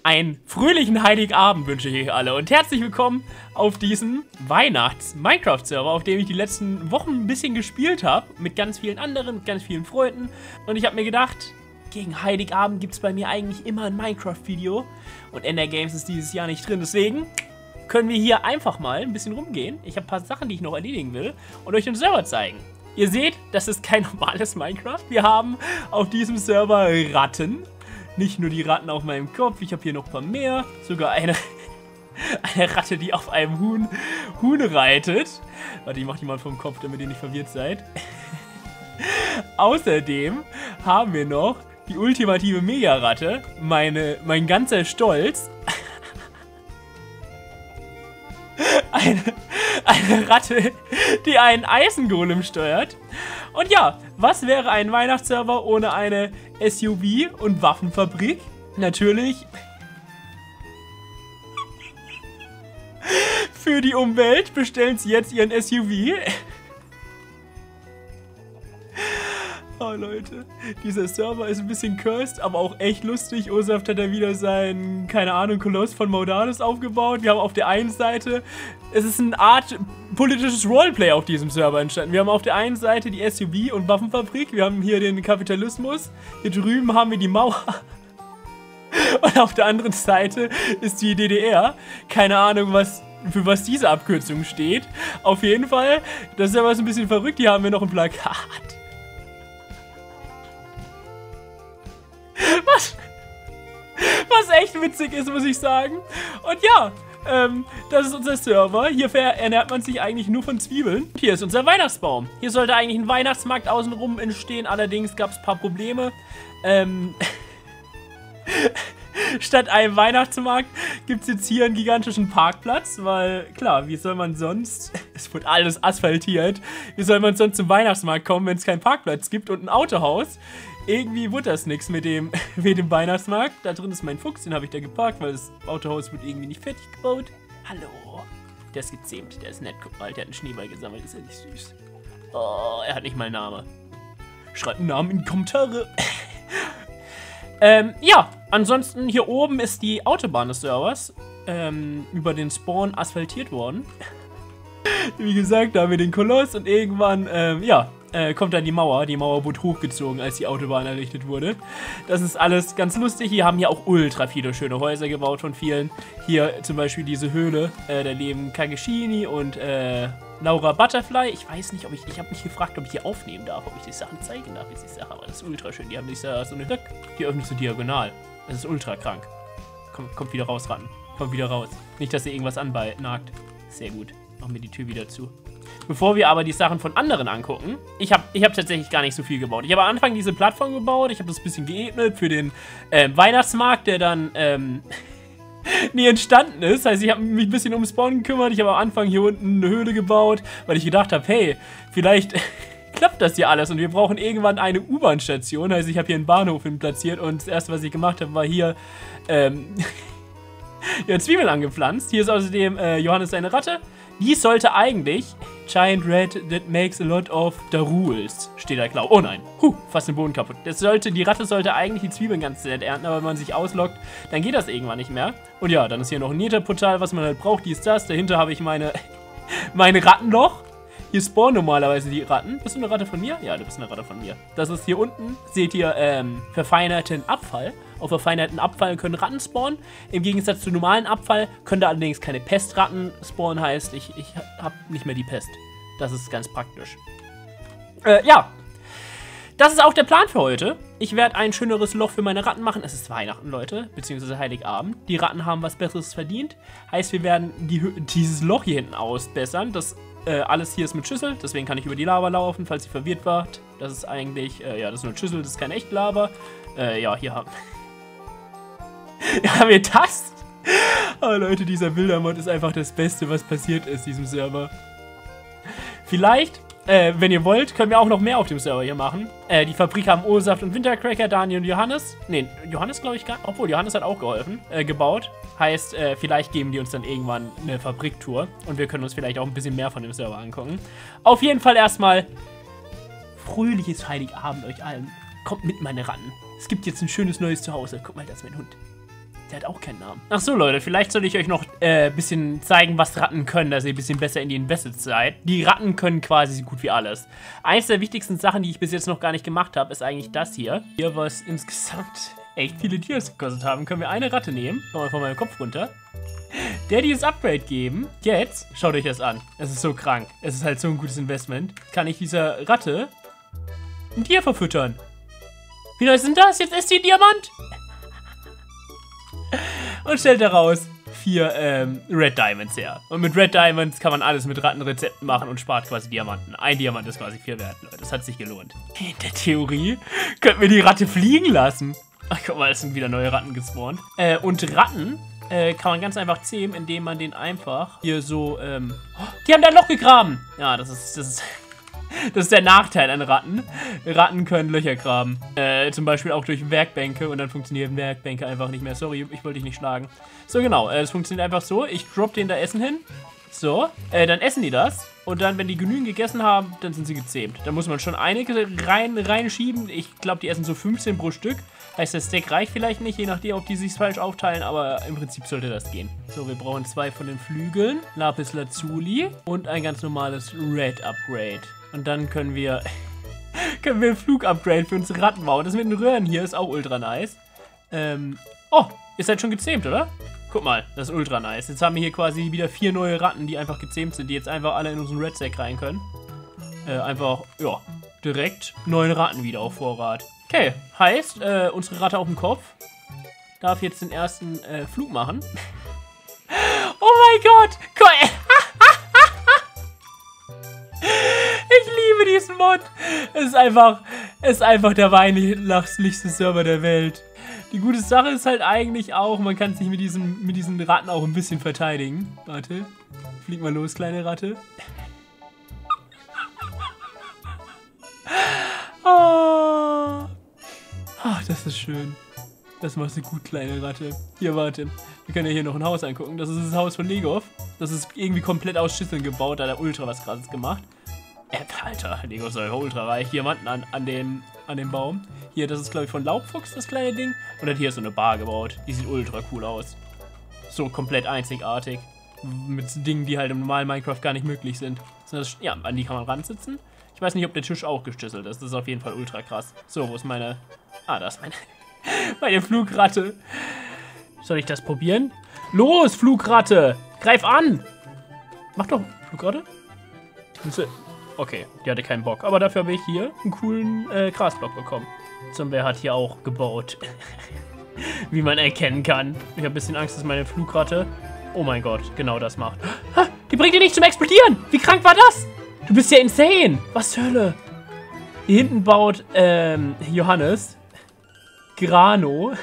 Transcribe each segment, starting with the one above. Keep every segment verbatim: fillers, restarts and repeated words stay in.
Einen fröhlichen Heiligabend wünsche ich euch alle und herzlich willkommen auf diesem Weihnachts-Minecraft-Server, auf dem ich die letzten Wochen ein bisschen gespielt habe, mit ganz vielen anderen, mit ganz vielen Freunden. Und ich habe mir gedacht, gegen Heiligabend gibt es bei mir eigentlich immer ein Minecraft-Video und Ender Games ist dieses Jahr nicht drin, deswegen können wir hier einfach mal ein bisschen rumgehen. Ich habe ein paar Sachen, die ich noch erledigen will und euch den Server zeigen. Ihr seht, das ist kein normales Minecraft. Wir haben auf diesem Server Ratten. Nicht nur die Ratten auf meinem Kopf, ich habe hier noch ein paar mehr. Sogar eine, eine Ratte, die auf einem Huhn, Huhn reitet. Warte, ich mach die mal vom Kopf, damit ihr nicht verwirrt seid. Außerdem haben wir noch die ultimative Mega-Ratte. Meine, mein ganzer Stolz. Eine, eine Ratte, die einen Eisengolem steuert. Und ja, was wäre ein Weihnachtsserver ohne eine S U V- und Waffenfabrik? Natürlich für die Umwelt bestellen sie jetzt ihren S U V. Oh Leute, dieser Server ist ein bisschen cursed, aber auch echt lustig. Ursaft hat da wieder sein, keine Ahnung, Koloss von Maudanus aufgebaut. Wir haben auf der einen Seite, es ist eine Art politisches Roleplay auf diesem Server entstanden. Wir haben auf der einen Seite die S U V- und Waffenfabrik, wir haben hier den Kapitalismus, hier drüben haben wir die Mauer. Und auf der anderen Seite ist die D D R. Keine Ahnung, was... für was diese Abkürzung steht. Auf jeden Fall, das ist ja was ein bisschen verrückt. Hier haben wir noch ein Plakat. Was, was echt witzig ist, muss ich sagen. Und ja, ähm, das ist unser Server. Hier ernährt man sich eigentlich nur von Zwiebeln. Hier ist unser Weihnachtsbaum. Hier sollte eigentlich ein Weihnachtsmarkt außenrum entstehen. Allerdings gab es ein paar Probleme. Ähm... Statt einem Weihnachtsmarkt gibt es jetzt hier einen gigantischen Parkplatz, weil, klar, wie soll man sonst, es wird alles asphaltiert, wie soll man sonst zum Weihnachtsmarkt kommen, wenn es keinen Parkplatz gibt und ein Autohaus? Irgendwie wird das nichts mit dem, mit dem Weihnachtsmarkt. Da drin ist mein Fuchs, den habe ich da geparkt, weil das Autohaus wird irgendwie nicht fertig gebaut. Hallo, der ist gezähmt, der ist nett, guck mal, der hat einen Schneeball gesammelt, ist ja nicht süß. Oh, er hat nicht mal einen Namen. Schreibt einen Namen in die Kommentare. Ähm, ja, ansonsten hier oben ist die Autobahn des Servers ähm, über den Spawn asphaltiert worden. Wie gesagt, da haben wir den Koloss und irgendwann, ähm, ja, äh, kommt dann die Mauer. Die Mauer wurde hochgezogen, als die Autobahn errichtet wurde. Das ist alles ganz lustig. Hier haben hier auch ultra viele schöne Häuser gebaut von vielen. Hier zum Beispiel diese Höhle, äh, da leben Kageshini und, äh, Laura Butterfly. Ich weiß nicht, ob ich, ich habe mich gefragt, ob ich hier aufnehmen darf, ob ich die Sachen zeigen darf, wie ich sage, aber das ist ultra schön. Die haben sich so eine Höck, die öffnet so diagonal. Das ist ultra krank. Kommt, kommt wieder raus, Ratten. Kommt wieder raus. Nicht, dass ihr irgendwas annagt. Sehr gut. Machen wir die Tür wieder zu. Bevor wir aber die Sachen von anderen angucken, ich habe ich hab tatsächlich gar nicht so viel gebaut. Ich habe am Anfang diese Plattform gebaut, ich habe das ein bisschen geebnet für den ähm, Weihnachtsmarkt, der dann, ähm, nie entstanden ist. Also ich habe mich ein bisschen um Spawn gekümmert. Ich habe am Anfang hier unten eine Höhle gebaut, weil ich gedacht habe, hey, vielleicht klappt das hier alles und wir brauchen irgendwann eine U-Bahn-Station. Also ich habe hier einen Bahnhof hin platziert und das erste, was ich gemacht habe, war hier ähm, ja, Zwiebeln angepflanzt. Hier ist außerdem äh, Johannes seine Ratte. Die sollte eigentlich Giant Red that makes a lot of the rules, steht da, glaube ich. Oh nein, huh, fast den Boden kaputt. Das sollte, die Ratte sollte eigentlich die Zwiebeln ganz Zeit ernten, aber wenn man sich ausloggt, dann geht das irgendwann nicht mehr. Und ja, dann ist hier noch ein Nether-Portal, was man halt braucht, dies, das. Dahinter habe ich meine, meine Rattenloch. Hier spawnen normalerweise die Ratten. Bist du eine Ratte von mir? Ja, du bist eine Ratte von mir. Das ist hier unten, seht ihr, ähm, verfeinerten Abfall. Auf verfeinerten Abfall können Ratten spawnen. Im Gegensatz zu normalen Abfall können da allerdings keine Pestratten spawnen. Heißt, ich, ich habe nicht mehr die Pest. Das ist ganz praktisch. Äh, ja. Das ist auch der Plan für heute. Ich werde ein schöneres Loch für meine Ratten machen. Es ist Weihnachten, Leute, beziehungsweise Heiligabend. Die Ratten haben was Besseres verdient. Heißt, wir werden die, dieses Loch hier hinten ausbessern. Das äh, alles hier ist mit Schüssel, deswegen kann ich über die Lava laufen, falls ihr verwirrt wart. Das ist eigentlich, äh, ja, das ist nur Schüssel, das ist keine echte Lava. Äh, ja, hier haben ja, haben wir das. Oh Leute, dieser Bildermod ist einfach das Beste, was passiert ist, diesem Server. Vielleicht, äh, wenn ihr wollt, können wir auch noch mehr auf dem Server hier machen. Äh, die Fabrik haben Ursaft und Wintercracker, Daniel und Johannes. Ne, Johannes glaube ich gar nicht. Obwohl, Johannes hat auch geholfen, äh, gebaut. Heißt, äh, vielleicht geben die uns dann irgendwann eine Fabriktour. Und wir können uns vielleicht auch ein bisschen mehr von dem Server angucken. Auf jeden Fall erstmal fröhliches Heiligabend euch allen. Kommt mit, meine Ratten. Es gibt jetzt ein schönes neues Zuhause. Guck mal, das ist mein Hund. Der hat auch keinen Namen. Ach so, Leute, vielleicht sollte ich euch noch ein äh, bisschen zeigen, was Ratten können, dass ihr ein bisschen besser in die Investe seid. Die Ratten können quasi so gut wie alles. Eins der wichtigsten Sachen, die ich bis jetzt noch gar nicht gemacht habe, ist eigentlich das hier. Hier, was insgesamt echt viele Dias gekostet haben, können wir eine Ratte nehmen. Mal von meinem Kopf runter. Der dieses Upgrade geben. Jetzt, schaut euch das an. Es ist so krank. Es ist halt so ein gutes Investment. Kann ich dieser Ratte ein Tier verfüttern. Wie neu ist denn das? Jetzt ist die Diamant. Und stellt daraus vier ähm, Red Diamonds her. Und mit Red Diamonds kann man alles mit Rattenrezepten machen und spart quasi Diamanten. Ein Diamant ist quasi vier wert, Leute. Das hat sich gelohnt. In der Theorie könnten wir die Ratte fliegen lassen. Ach, guck mal, es sind wieder neue Ratten gespawnt. Äh, und Ratten äh, kann man ganz einfach zähmen, indem man den einfach hier so, ähm... Oh, die haben da ein Loch gegraben! Ja, das ist, das ist... Das ist der Nachteil an Ratten. Ratten können Löcher graben. Äh, zum Beispiel auch durch Werkbänke und dann funktionieren Werkbänke einfach nicht mehr. Sorry, ich wollte dich nicht schlagen. So, genau. Es äh, funktioniert einfach so. Ich drop denen da Essen hin. So. Äh, dann essen die das. Und dann, wenn die genügend gegessen haben, dann sind sie gezähmt. Da muss man schon einige rein, reinschieben. Ich glaube, die essen so fünfzehn pro Stück. Heißt, der Stack reicht vielleicht nicht, je nachdem, ob die sich falsch aufteilen, aber im Prinzip sollte das gehen. So, wir brauchen zwei von den Flügeln, Lapis Lazuli und ein ganz normales Red Upgrade. Und dann können wir, können wir ein Flug-Upgrade für unsere Ratten bauen. Das mit den Röhren hier ist auch ultra nice. Ähm, oh, ist halt schon gezähmt, oder? Guck mal, das ist ultra nice. Jetzt haben wir hier quasi wieder vier neue Ratten, die einfach gezähmt sind, die jetzt einfach alle in unseren Red Sack rein können. Äh, einfach, ja, direkt neun Ratten wieder auf Vorrat. Okay, heißt, äh, unsere Ratte auf dem Kopf darf jetzt den ersten äh, Flug machen. Oh mein Gott! Guck, ich liebe diesen Mod. Es ist einfach, es ist einfach der weihnachtlichste Server der Welt. Die gute Sache ist halt eigentlich auch, man kann sich mit diesem, mit diesen Ratten auch ein bisschen verteidigen. Warte, flieg mal los, kleine Ratte. Oh. Ach, das ist schön. Das machst du gut, kleine Ratte. Hier, warte. Wir können ja hier noch ein Haus angucken. Das ist das Haus von Legov. Das ist irgendwie komplett aus Schüsseln gebaut. Da hat er ultra was Krasses gemacht. Äh, Alter, Legov ist ja ultra reich. Diamanten an, an, den, an dem Baum. Hier, das ist, glaube ich, von Laubfuchs, das kleine Ding. Und dann hier ist so eine Bar gebaut. Die sieht ultra cool aus. So komplett einzigartig. Mit Dingen, die halt im normalen Minecraft gar nicht möglich sind. Das, ja, an die kann man ransitzen. Ich weiß nicht, ob der Tisch auch geschüsselt ist. Das ist auf jeden Fall ultra krass. So, wo ist meine... Ah, da ist meine... meine Flugratte. Soll ich das probieren? Los, Flugratte! Greif an! Mach doch, Flugratte. Okay, die hatte keinen Bock. Aber dafür habe ich hier einen coolen äh, Grasblock bekommen. Zombier hat hier auch gebaut. Wie man erkennen kann. Ich habe ein bisschen Angst, dass meine Flugratte... Oh mein Gott, genau das macht. Die bringt dir nicht zum Explodieren! Wie krank war das? Du bist ja insane! Was zur Hölle? Hier hinten baut ähm, Johannes Grano.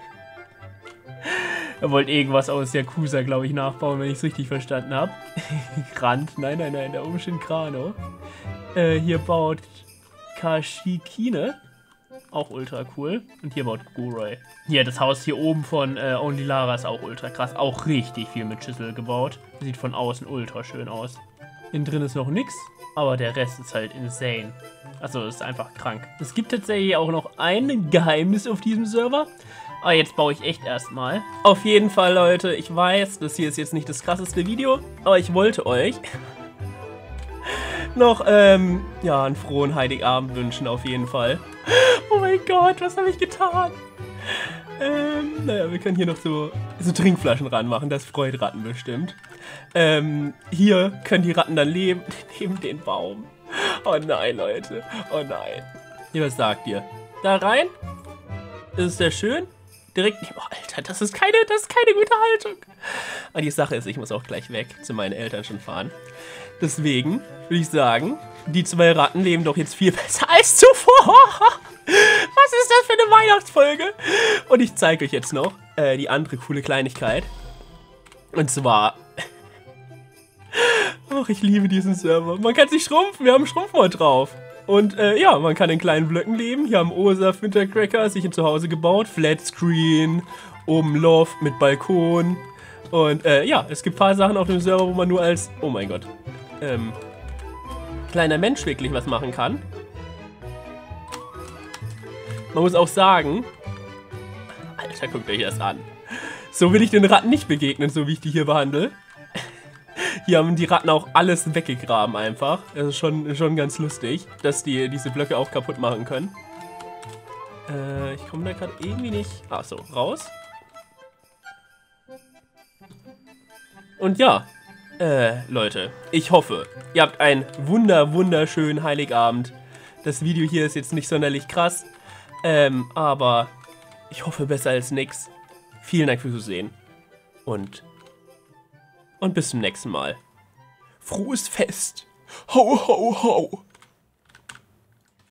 Er wollte irgendwas aus Yakuza, glaube ich, nachbauen, wenn ich es richtig verstanden habe. Grant, nein, nein, nein, da oben steht Grano. Äh, hier baut Kashikine. Auch ultra cool. Und hier baut Goroy. Hier, das Haus hier oben von äh, Only Lara ist auch ultra krass. Auch richtig viel mit Schüssel gebaut. Sieht von außen ultra schön aus. Innen drin ist noch nix, aber der Rest ist halt insane. Also ist einfach krank. Es gibt tatsächlich auch noch ein Geheimnis auf diesem Server. Aber jetzt baue ich echt erstmal. Auf jeden Fall, Leute, ich weiß, das hier ist jetzt nicht das krasseste Video, aber ich wollte euch noch, ähm, ja, einen frohen Heiligabend wünschen auf jeden Fall. Oh mein Gott, was habe ich getan? Ähm, naja, wir können hier noch so, so Trinkflaschen ranmachen, das freut Ratten bestimmt. Ähm, hier können die Ratten dann leben, neben den Baum. Oh nein, Leute, oh nein. Ja, was sagt ihr? Da rein? Ist es sehr schön? Direkt neben, oh Alter, das ist keine, das ist keine gute Haltung. Aber die Sache ist, ich muss auch gleich weg, zu meinen Eltern schon fahren. Deswegen würde ich sagen, die zwei Ratten leben doch jetzt viel besser als zuvor. Was ist das für eine Weihnachtsfolge? Und ich zeige euch jetzt noch äh, die andere coole Kleinigkeit. Und zwar... Ach, ich liebe diesen Server. Man kann sich schrumpfen, wir haben einen Schrumpfmod drauf. Und äh, ja, man kann in kleinen Blöcken leben. Hier haben Osaf Wintercracker sich ein Zuhause gebaut. Flatscreen, oben Loft mit Balkon. Und äh, ja, es gibt ein paar Sachen auf dem Server, wo man nur als, oh mein Gott, ähm, kleiner Mensch wirklich was machen kann. Man muss auch sagen, Alter, guckt euch das an. So will ich den Ratten nicht begegnen, so wie ich die hier behandle. Hier haben die Ratten auch alles weggegraben einfach. Das ist schon, schon ganz lustig, dass die diese Blöcke auch kaputt machen können. Äh, ich komme da gerade irgendwie nicht... Ach so, raus. Und ja, äh, Leute, ich hoffe, ihr habt einen wunder, wunderschönen Heiligabend. Das Video hier ist jetzt nicht sonderlich krass, ähm, aber ich hoffe besser als nix. Vielen Dank fürs Zusehen und, und bis zum nächsten Mal. Frohes Fest! Ho, ho, ho!